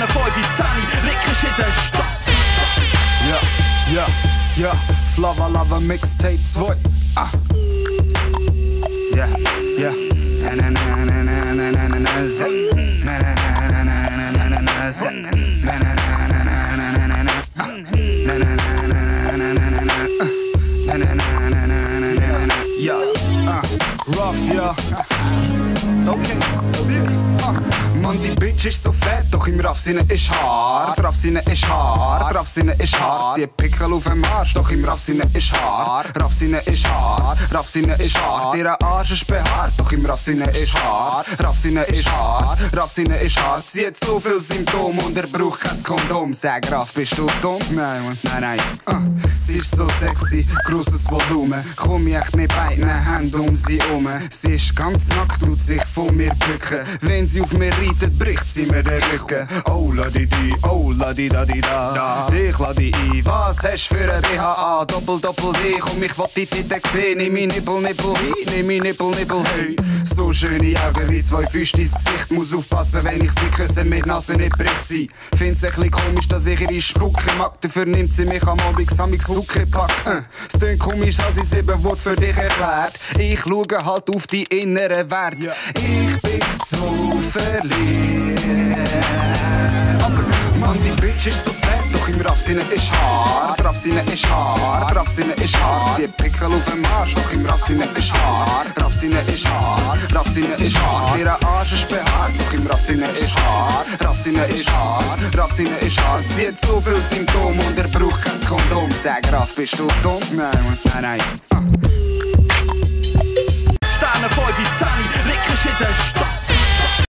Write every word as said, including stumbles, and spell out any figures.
Sterne voll wie Tani, Lickrisch in der Stadt. Ja, ja, ja, Flava Lava Mixtape zwei. Ah. Ja, ja. Na na na na na na na na na Z. Na na na na na na na na Z. Na na na na na na na na. Na na na na na na na na. Na na na na na na na na. Ja, ah, rough, ja. Okay, ah. Mann, die Bitch ist so fett, doch im Raffsinne ist hart. Raffsinne ist hart, Raffsinne ist hart. Sie Pickel auf dem Arsch, doch im Raffsinne ist hart. Raffsinne ist hart, Raffsinne ist hart. Ihre Arsch ist behaart, doch im Raffsinne ist hart. Raffsinne ist hart, Raffsinne ist hart. Sie hat so viel Symptome und er braucht kein Kondom. Sag Raff, bist du dumm? Nein, Mann, nein, nein. Ah. Sie ist so sexy, grosses Volumen. Komm ich mit beiden Händen um sie um. Sie ist ganz nackt, tut sich von mir bücken. Wenn sie auf mir reitet, bricht sie mir den Rücken. Oh la di di, oh la di da di da. Dich la di ein, was hast für ein B H A? Doppel doppel D, komm ich will die Tite sehen. Nimm mein Nippel, Nippel, nimm mein Nippel, Nippel, hey. So schöne Augen wie zwei Füße ins Gesicht. Muss aufpassen, wenn ich sie küsse, mit Nase nicht bricht sie. Find's ein bisschen komisch, dass ich ihre Spucke mag. Dafür nimmt sie mich am Abend, am ich Lucke pack. Es tönt komisch, als ich sieben Worte für dich erklärt. Ich schaue halt auf die inneren Werte. Yeah. Ich bin so verliebt. Aber Mann, die Bitch ist so fett, doch im Raffsinne ist hart. Raffsinne ist hart, Raffsinne ist hart. Sie hat Pickel auf dem Arsch, doch im Raffsinne ist hart. Raffsinne ist hart, Raffsinne ist hart. Ihre Arsch ist behaart, doch im Raffsinne ist hart. Raffsinne ist hart, Raffsinne ist hart. Sie hat so viel Symptome und er braucht kein Kondom. Sag Raff, bist du dumm? Nein, nein, nein. Ah. Sterne voll wie Tani, Lickrisch in der Stadt.